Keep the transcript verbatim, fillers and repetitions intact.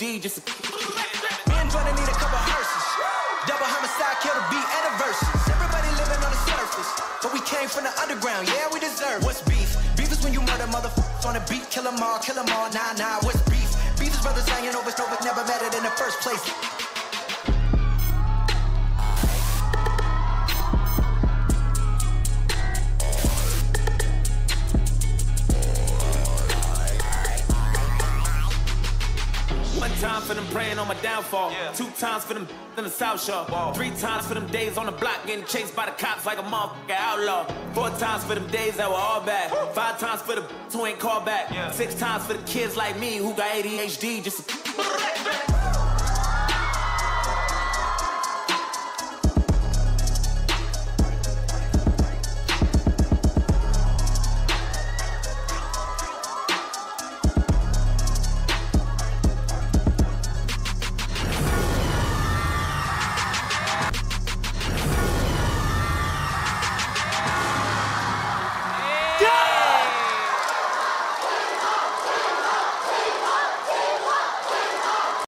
D just a me and Jordan need a couple hearses double homicide kill the beat and the verses everybody living on the surface but we came from the underground yeah we deserve what's beef beef is when you murder motherfuckers on a beat kill them all kill them all nah nah what's beef beef is brothers hanging over stove never met it in the first place One time for them praying on my downfall. Yeah. Two times for them in the South Shore. Whoa. Three times for them days on the block getting chased by the cops like a motherfucking outlaw. Four times for them days that were all bad. Woo. Five times for the who ain't called back. Yeah. Six times for the kids like me who got A D H D just to